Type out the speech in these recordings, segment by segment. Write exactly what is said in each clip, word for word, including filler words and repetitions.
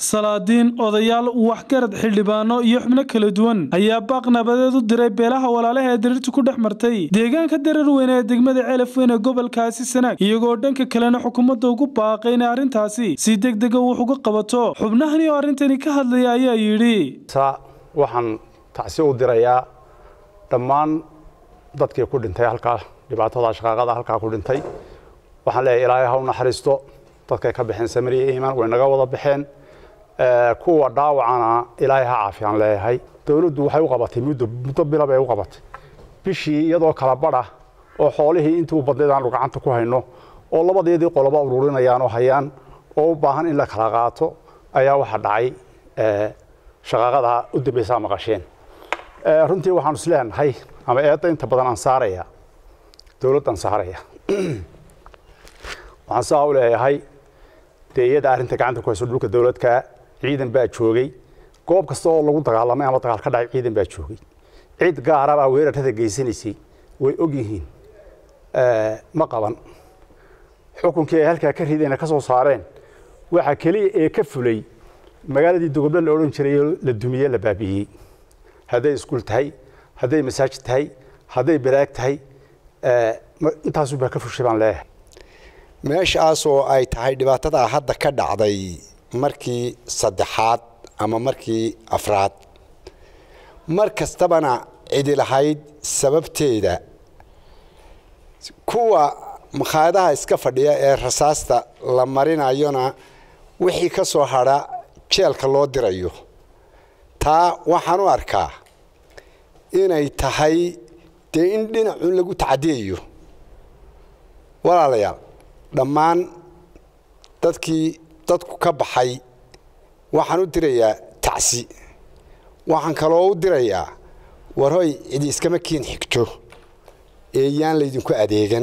salaadiin odayaal waxgarad xildhibaano iyo xubno kala duwan ayaa baaq nabadeed u diray beelaha walaalaha ee dirirtu ku dhaxmartay deegaanka darar weyn ee degmada Ceelaf Weyn ee gobolkaasi Sanaag iyagoo dhanka kalena xukuumadda ugu baaqay in arrintaasi si degdeg ah wax uga qabato xubnahani oo arrintani ka hadlaya ayaa yiri waxaan tacsi u dirayaa dhammaan dadkii ku dhintay halka dhibaatada shaqada halka ku dhintay waxaan leeyahay Ilaahay ha u naxariisto dadka ka bixin samiriye iimaan way naga wada bixeen kuwa dhaawacana Ilaahay ha caafiyaan leeyahay dawladdu waxay u qabatay muddo muddo bilaba ay u qabatay bishii iyadoo kala badha oo xoolihii intuu badneedaan gacanta ku hayno oo labadeedii qoloba ururinayaan oo hayaan oo u baahan in la kala qaato ayaa waxa dhacay ee shaqada u dambaysa maqasheen ee runtii waxaan isleenahay ama eedda inta badan aan saaraya dawladdan saaraya waxaan soo u leeyahay deeyada arrinta gacanta ku hayso dhulka dawladka ciidan baa joogay goob kasta oo lagu dagaalamay ama dagaal ka dhacay ciidan baa joogay cid gaar ah weerarada geysanaysay way og yihiin ee ma qaban xukunkii halka ka ridayna ka soo saareen waxa kaliya ee ka fulay magaaladii Dugobla la oran jiray la dumiyay la baabiyay haday iskuul tahay haday masaajid tahay haday baraag tahay ee intaas baa ka fushay baan leeyahay meeshaas oo ay tahay dhibaatada hadda ka dhacday markii saddexaad ama markii afraad markastabana cidi lahayd sababteeda kuwa maqaadaha iska fadhiya ee rasaasta la marinayona wixii ka soo hara jeelka loo dirayo taa waxaan u arkaa inay tahay de in dhinacu lagu tacadiyo walaalayaal dhammaan dadkii dadku ka baxay waxaan u dirayaa tacsi waxaan kaloo u dirayaa warhoy cid iskama kiin xigto ee yaan laydinku adeegan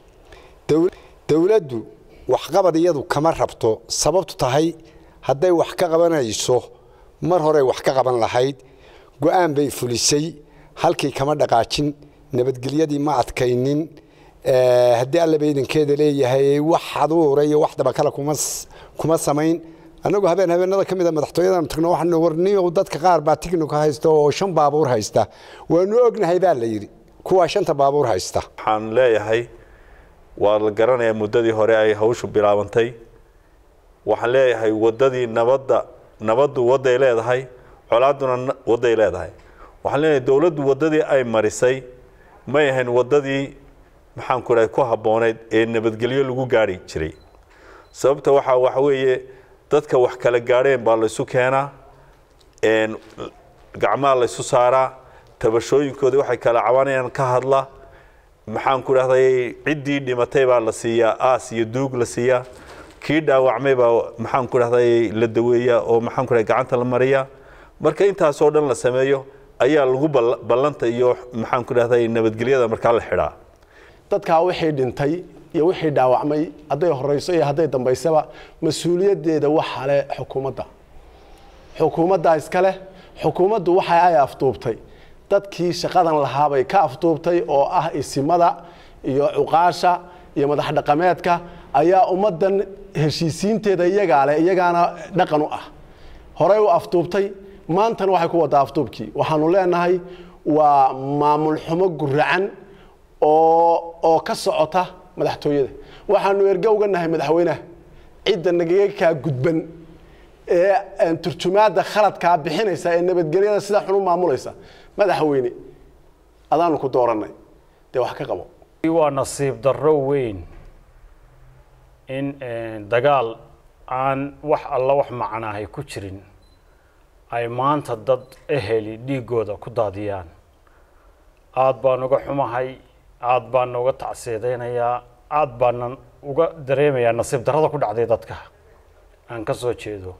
dawladdu wax qabad iyadu kama rabto sababtu tahay hadday wax ka qabanayso mar hore wax ka qaban lahayd go'aan bay fulisay halkii kama dhaqaajin nabadgelyadii ma adkaynin ee hadii alla baydankeeda leeyahay wax aduuray iyo wax daba kala kuma kuma samayn anagu habeen habeenada kamid ah madaxtooyada tagno waxaan warniyo dadka qaar baa tignoka haysto oo shan baabuur haysta waanu ognahay baa la yiri kuwa shanta baabuur haysta waxaan leeyahay waa la garanayaa muddadii hore ay hawshu bilaabantay waxaan leeyahay wadadii nabadda nabaddu waday leedahay colaaduna waday leedahay waxaan leeyahay dawladdu wadadii ay marisay ma yahayn wadadii maxaan ku raay ku habooneed ee nabadgelyo lagu gaari jiray sababta waxa waxa weeye dadka wax kala gaareen baa la isu keenaa een gacmaha la isu saaraa tabashooyinkooda waxay kala cawanayaan ka hadla maxaan ku raahday cidii dhimatay baa la siiyaa aas iyo duug la siiyaa kii dhaawacmay baa maxaan ku raahday la daweeyaa oo maxaan ku raay gacanta la mariyaa marka intaas oo dhan la sameeyo ayaa lagu ballanta iyo maxaan ku raahday nabadgelyada marka la xidhaa dadka wixii dhintay iyo wixii dhaawacmay haday horeyso iyo haday dambeysaba mas'uuliyadeeda waxa leh xukuumadda xukuumadda iska leh xukuumaddu waxa ay afduubtay dadkii shaqadan lahaa bay ka afduubtay oo ah isimada iyo cuqaasha iyo madax dhaqameedka ayaa ummadan heshiisiinteeda iyaga leh iyagaana dhaqan u ah horay u afduubtay maantana waxay ku wada afduubkii waxaanu leenahay waa maamul xumo guracan oo oo ka socota madaxtooyada waxaanu erga uga nahay madaxweynaha cid nagaga ka gudban ee aan turjumaada khaladka bixinaysa ee nabadgelyada sida xun u maamulaysa madaxweyne adaanu ku dooranay de wax ka qabo waa nasiib darro weyn in dagaal aan wax alla wax macnaahay ku jirin ay maanta dad eheli dhiigooda ku daadiyaan aad baan uga xumahay aad baan uga tacsiideynayaa aad baan uga dareemayaa nasiib darrada ku dhacday dadka aan ka soo jeedo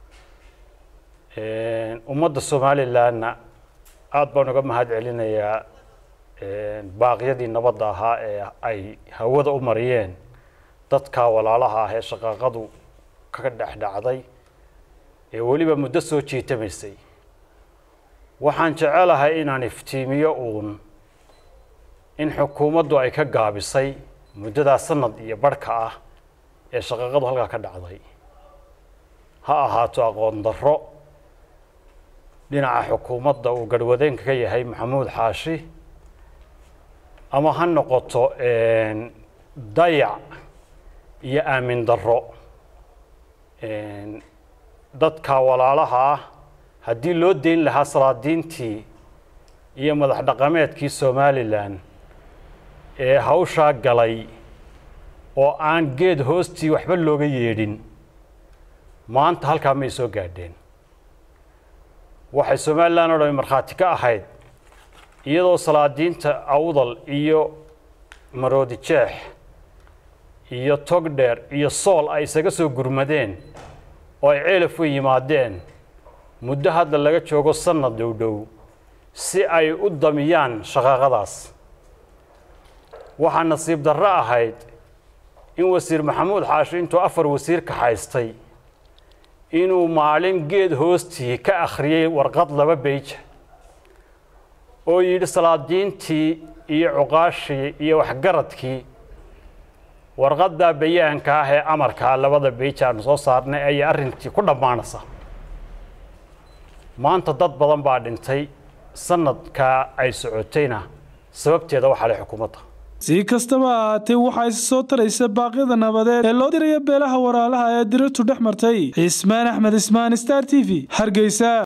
ee ummadda Soomaaliland aad baan uga mahad celinayaa ee baaqyadii nabadda ahaa ee ay hawada u mariyeen dadka walaalaha ah ee shaqaqadu ka dhaxdhacday ee waliba muddo soo jeetamaysay waxaan jecelahay inaan iftiimiyo uun in xukuumaddu ay ka gaabisay muddada sanad iyo barka ah ee shaqaqadu halka ka dhacday ha ahaato aqoon darro dhinaca xukuumadda uu garwadeenka ka yahay maxamuud xaashi ama ha noqoto dayac iyo aamin darro dadka walaalaha ah haddii loo deyn lahaa salaadiintii iyo madax dhaqameedkii Somaliland ee hawsha galay oo aan geed hoostii waxba looga yeedhin maanta halkaa may soo gaadheen waxay Somaliland oo markhaati ka ahayd iyadoo salaadiinta awdal iyo maroodi jeex iyo togdheer iyo sool ay isaga soo gurmadeen oo ay ceelaf u yimaadeen muddo hadda laga joogo sanad dhow dhow si ay u damiyaan shaqaqadaas waxaa nasiib darro ahayd in wasiir maxamuud xaashi intuu afar wasiir ka haystay inuu maalin geed hoostii ka akhriyay warqad laba page oo yidhi salaadiintii iyo cuqaashii iyo waxgaradkii warqadda bayaanka ah ee amarka labada page aan soo saarnay ay arrintii ku dhamaanaysa maanta dad badan baa dhintay sanadka ay socotayna sababteeda waxa la xukuumadda si kastaba ahaatee waxaa is soo taraysa baaqyada nabadeed ee loo dirayo beelaha walaalaha ee dirirtu dhex martay Ismaan Axmed Ismaan Star T V Hargeysa.